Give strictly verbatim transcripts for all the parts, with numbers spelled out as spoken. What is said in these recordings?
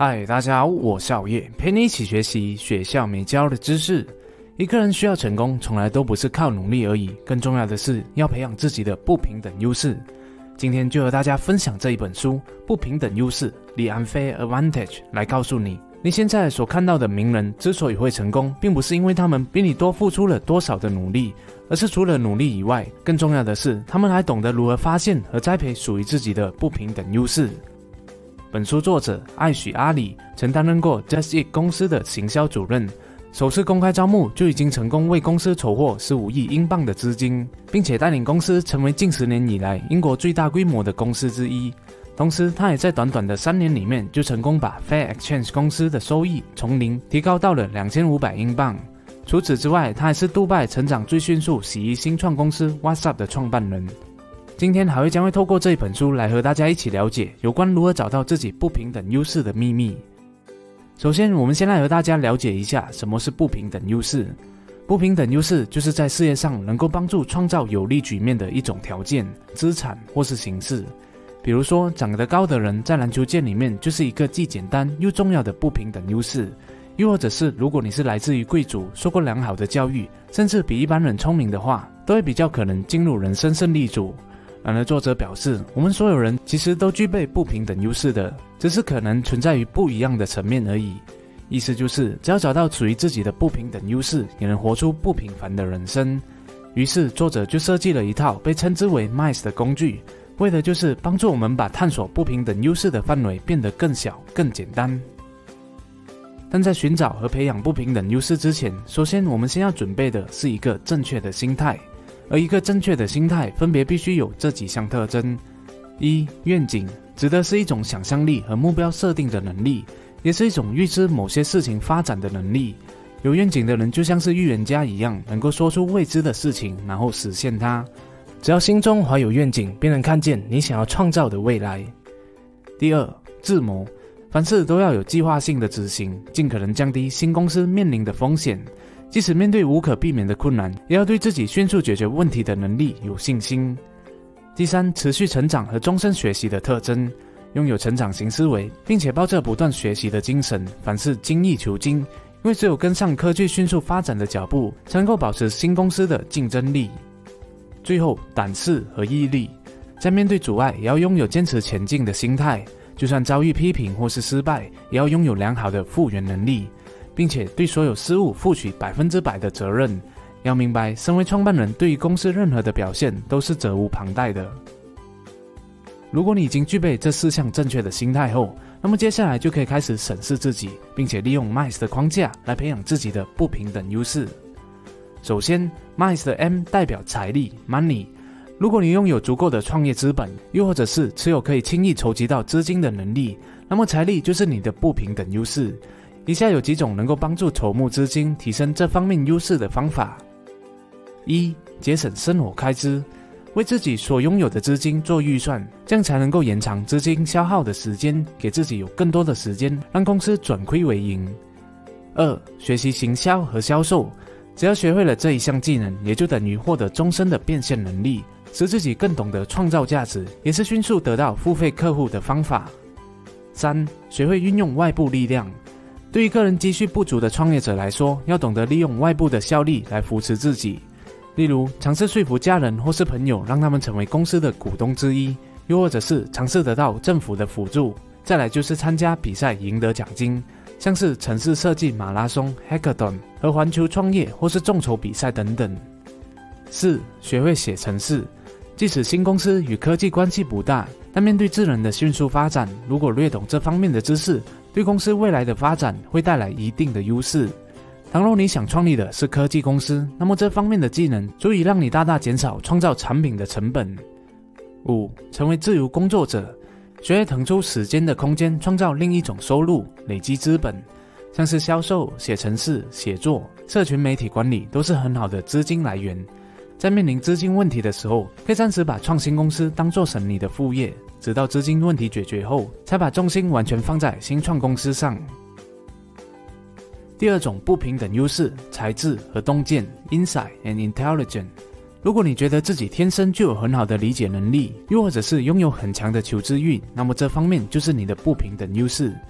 嗨，大家好，我是熬夜，陪你一起学习学校没教的知识。一个人需要成功，从来都不是靠努力而已，更重要的是要培养自己的不平等优势。今天就和大家分享这一本书《不平等优势 The Unfair Advantage》，来告诉你，你现在所看到的名人之所以会成功，并不是因为他们比你多付出了多少的努力，而是除了努力以外，更重要的是，他们还懂得如何发现和栽培属于自己的不平等优势。本书作者艾许阿里曾担任过 Just Eat 公司的行销主任，首次公开招募就已经成功为公司筹获十五亿英镑的资金，并且带领公司成为近十年以来英国最大规模的公司之一。同时，他也在短短的三年里面就成功把 Fair Exchange 公司的收益从零提高到了两千五百英镑。除此之外，他还是杜拜成长最迅速洗衣新创公司 WhatsApp 的创办人。今天还会将会透过这一本书来和大家一起了解有关如何找到自己不平等优势的秘密。首先，我们先来和大家了解一下什么是不平等优势。不平等优势就是在事业上能够帮助创造有利局面的一种条件、资产或是形式。比如说，长得高的人在篮球界里面就是一个既简单又重要的不平等优势。又或者是如果你是来自于贵族，受过良好的教育，甚至比一般人聪明的话，都会比较可能进入人生胜利组。然而作者表示，我们所有人其实都具备不平等优势的，只是可能存在于不一样的层面而已。意思就是，只要找到属于自己的不平等优势，也能活出不平凡的人生。于是作者就设计了一套被称之为 M I C E 的工具，为的就是帮助我们把探索不平等优势的范围变得更小、更简单。但在寻找和培养不平等优势之前，首先我们先要准备的是一个正确的心态。而一个正确的心态分别必须有这几项特征。一、愿景，指的是一种想象力和目标设定的能力，也是一种预知某些事情发展的能力。有愿景的人就像是预言家一样，能够说出未知的事情，然后实现它。只要心中怀有愿景，便能看见你想要创造的未来。第二，智谋，凡事都要有计划性的执行，尽可能降低新公司面临的风险。即使面对无可避免的困难，也要对自己迅速解决问题的能力有信心。第三，持续成长和终身学习的特征，拥有成长型思维，并且抱着不断学习的精神，凡事精益求精，因为只有跟上科技迅速发展的脚步，才能够保持新公司的竞争力。最后，胆识和毅力，在面对阻碍，也要拥有坚持前进的心态，就算遭遇批评或是失败，也要拥有良好的复原能力。并且对所有失误负起百分之百的责任。要明白，身为创办人，对于公司任何的表现都是责无旁贷的。如果你已经具备这四项正确的心态后，那么接下来就可以开始审视自己，并且利用 M I C E 的框架来培养自己的不平等优势。首先 ，M I C E 的 M 代表财力 （Money）。如果你拥有足够的创业资本，又或者是持有可以轻易筹集到资金的能力，那么财力就是你的不平等优势。以下有几种能够帮助筹募资金、提升这方面优势的方法。一、节省生活开支，为自己所拥有的资金做预算，这样才能够延长资金消耗的时间，给自己有更多的时间，让公司转亏为盈。二、学习行销和销售，只要学会了这一项技能，也就等于获得终身的变现能力，使自己更懂得创造价值，也是迅速得到付费客户的方法。三、学会运用外部力量。对于个人积蓄不足的创业者来说，要懂得利用外部的效力来扶持自己，例如尝试说服家人或是朋友，让他们成为公司的股东之一，又或者是尝试得到政府的辅助。再来就是参加比赛赢得奖金，像是城市设计马拉松 Hackathon 和环球创业或是众筹比赛等等。四、学会写程式，即使新公司与科技关系不大，但面对智能的迅速发展，如果略懂这方面的知识，对公司未来的发展会带来一定的优势。倘若你想创立的是科技公司，那么这方面的技能足以让你大大减少创造产品的成本。五、成为自由工作者，学会腾出时间的空间，创造另一种收入，累积资本，像是销售、写程式、写作、社群媒体管理都是很好的资金来源。在面临资金问题的时候，可以暂时把创新公司当作成你的副业，直到资金问题解决后，才把重心完全放在新创公司上。第二种不平等优势，才智和洞见 （Insight and Intelligence）。如果你觉得自己天生就有很好的理解能力，又或者是拥有很强的求知欲，那么这方面就是你的不平等优势。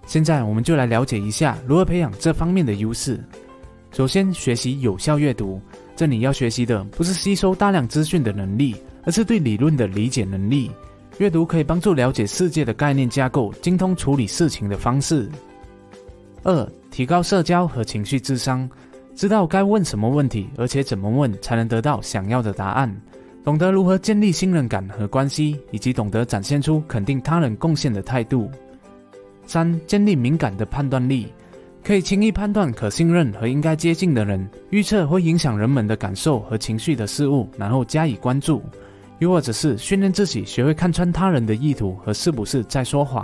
现在我们就来了解一下如何培养这方面的优势。首先，学习有效阅读，这里要学习的不是吸收大量资讯的能力，而是对理论的理解能力。阅读可以帮助了解世界的概念架构，精通处理事情的方式。二、提高社交和情绪智商，知道该问什么问题，而且怎么问才能得到想要的答案，懂得如何建立信任感和关系，以及懂得展现出肯定他人贡献的态度。三、建立敏感的判断力，可以轻易判断可信任和应该接近的人，预测会影响人们的感受和情绪的事物，然后加以关注，又或者是训练自己学会看穿他人的意图和是不是在说谎。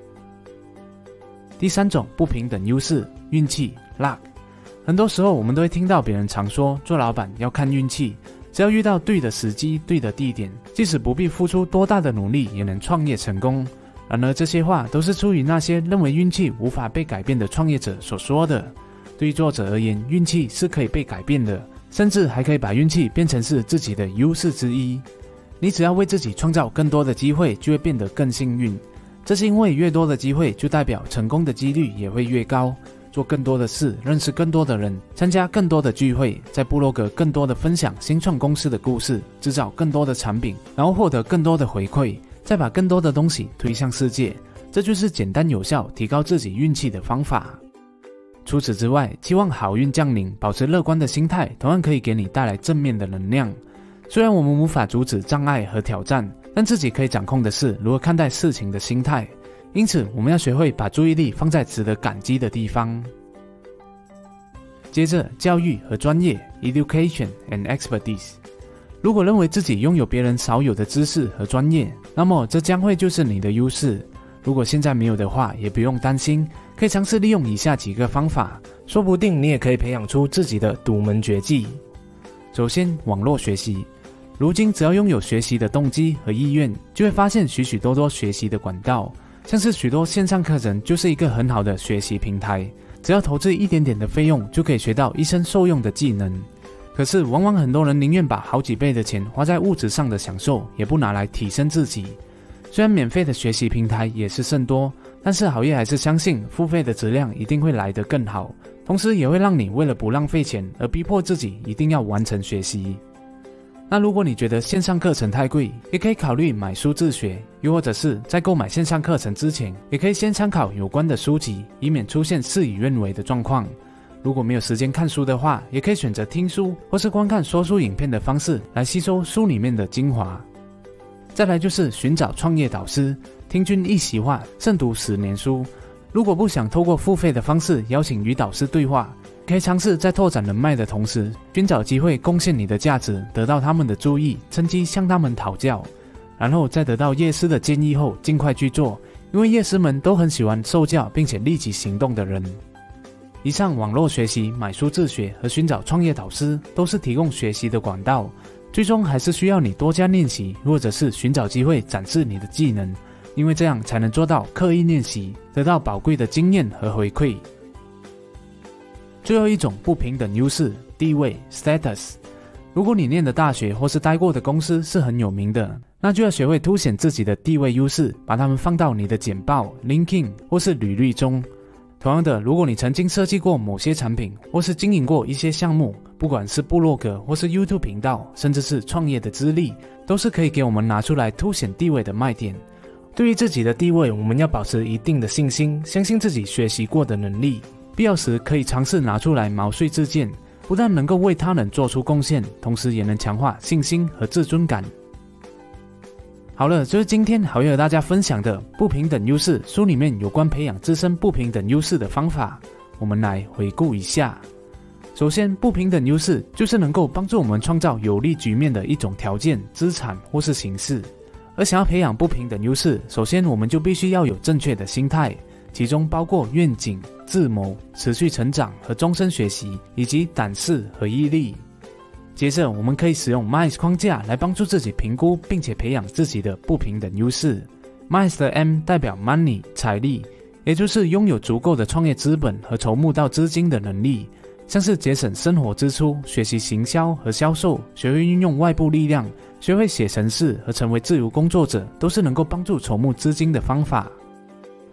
第三种不平等优势，运气 luck。 很多时候我们都会听到别人常说，做老板要看运气，只要遇到对的时机、对的地点，即使不必付出多大的努力也能创业成功。然而这些话都是出于那些认为运气无法被改变的创业者所说的。对于作者而言，运气是可以被改变的，甚至还可以把运气变成是自己的优势之一。你只要为自己创造更多的机会，就会变得更幸运。这是因为越多的机会，就代表成功的几率也会越高。做更多的事，认识更多的人，参加更多的聚会，在部落格更多的分享新创公司的故事，制造更多的产品，然后获得更多的回馈，再把更多的东西推向世界。这就是简单有效提高自己运气的方法。除此之外，期望好运降临，保持乐观的心态，同样可以给你带来正面的能量。虽然我们无法阻止障碍和挑战，但自己可以掌控的是如何看待事情的心态。因此，我们要学会把注意力放在值得感激的地方。接着，教育和专业 education and expertise。 如果认为自己拥有别人少有的知识和专业，那么这将会就是你的优势。如果现在没有的话，也不用担心，可以尝试利用以下几个方法，说不定你也可以培养出自己的独门绝技。首先，网络学习。如今只要拥有学习的动机和意愿，就会发现许许多多学习的管道，像是许多线上课程就是一个很好的学习平台，只要投资一点点的费用，就可以学到一生受用的技能。可是往往很多人宁愿把好几倍的钱花在物质上的享受，也不拿来提升自己。虽然免费的学习平台也是甚多，但是好业还是相信付费的质量一定会来得更好，同时也会让你为了不浪费钱而逼迫自己一定要完成学习。那如果你觉得线上课程太贵，也可以考虑买书自学，又或者是在购买线上课程之前，也可以先参考有关的书籍，以免出现事与愿违的状况。如果没有时间看书的话，也可以选择听书或是观看说书影片的方式来吸收书里面的精华。再来就是寻找创业导师，听君一席话，胜读十年书。如果不想透过付费的方式邀请与导师对话，可以尝试在拓展人脉的同时，寻找机会贡献你的价值，得到他们的注意，趁机向他们讨教，然后在得到业师的建议后尽快去做，因为业师们都很喜欢受教并且立即行动的人。以上网络学习、买书自学和寻找创业导师都是提供学习的管道，最终还是需要你多加练习，或者是寻找机会展示你的技能，因为这样才能做到刻意练习，得到宝贵的经验和回馈。最后一种不平等优势，地位 status。 如果你念的大学或是待过的公司是很有名的，那就要学会凸显自己的地位优势，把它们放到你的简报 LinkedIn 或是履历中。同样的，如果你曾经设计过某些产品，或是经营过一些项目，不管是部落格或是 YouTube 频道，甚至是创业的资历，都是可以给我们拿出来凸显地位的卖点。对于自己的地位，我们要保持一定的信心，相信自己学习过的能力，必要时可以尝试拿出来毛遂自荐，不但能够为他人做出贡献，同时也能强化信心和自尊感。好了，这是今天好友和大家分享的不平等优势书里面有关培养自身不平等优势的方法，我们来回顾一下。首先，不平等优势就是能够帮助我们创造有利局面的一种条件、资产或是形式。而想要培养不平等优势，首先我们就必须要有正确的心态，其中包括愿景、自谋、持续成长和终身学习，以及胆识和毅力。接着，我们可以使用 M I C E 框架来帮助自己评估并且培养自己的不平等优势。M I C E 的 M 代表 Money 财力，也就是拥有足够的创业资本和筹募到资金的能力，像是节省生活支出、学习行销和销售、学会运用外部力量、学会写程式和成为自由工作者，都是能够帮助筹募资金的方法。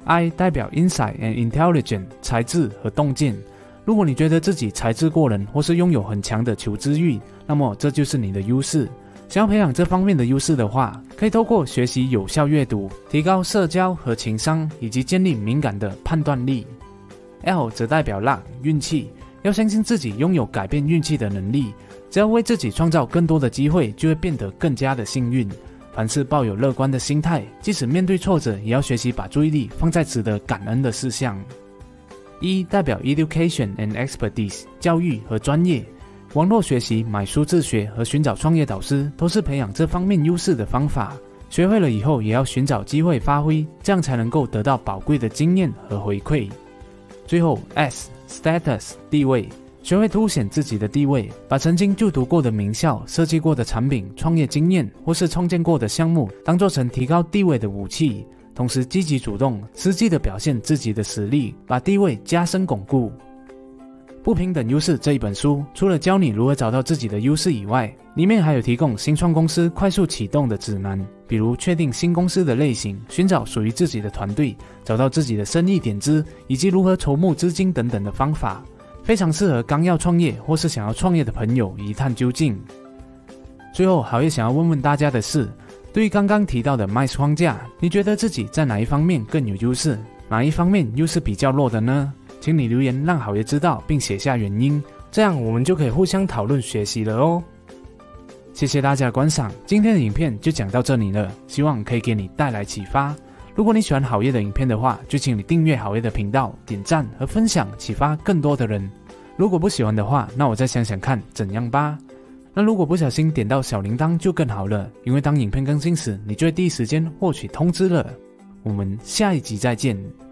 I 代表 Insight and Intelligence 才智和洞见。如果你觉得自己才智过人，或是拥有很强的求知欲，那么这就是你的优势。想要培养这方面的优势的话，可以透过学习有效阅读，提高社交和情商，以及建立敏感的判断力。L 则代表 Luck 运气，要相信自己拥有改变运气的能力，只要为自己创造更多的机会，就会变得更加的幸运。凡事抱有乐观的心态，即使面对挫折，也要学习把注意力放在值得感恩的事项。E 代表 Education and Expertise 教育和专业，网络学习、买书自学和寻找创业导师都是培养这方面优势的方法。学会了以后，也要寻找机会发挥，这样才能够得到宝贵的经验和回馈。最后 S Status 地位，学会凸显自己的地位，把曾经就读过的名校、设计过的产品、创业经验或是创建过的项目当作成提高地位的武器，同时积极主动、实际的表现自己的实力，把地位加深巩固。不平等优势这一本书，除了教你如何找到自己的优势以外，里面还有提供新创公司快速启动的指南，比如确定新公司的类型、寻找属于自己的团队、找到自己的生意点子，以及如何筹募资金等等的方法，非常适合刚要创业或是想要创业的朋友一探究竟。最后，好业想要问问大家的是，对于刚刚提到的 M I C E 框架，你觉得自己在哪一方面更有优势，哪一方面又是比较弱的呢？请你留言让好爷知道，并写下原因，这样我们就可以互相讨论学习了哦。谢谢大家的观赏，今天的影片就讲到这里了，希望可以给你带来启发。如果你喜欢好爷的影片的话，就请你订阅好爷的频道，点赞和分享，启发更多的人。如果不喜欢的话，那我再想想看怎样吧。那如果不小心点到小铃铛就更好了，因为当影片更新时，你就会第一时间获取通知了。我们下一集再见。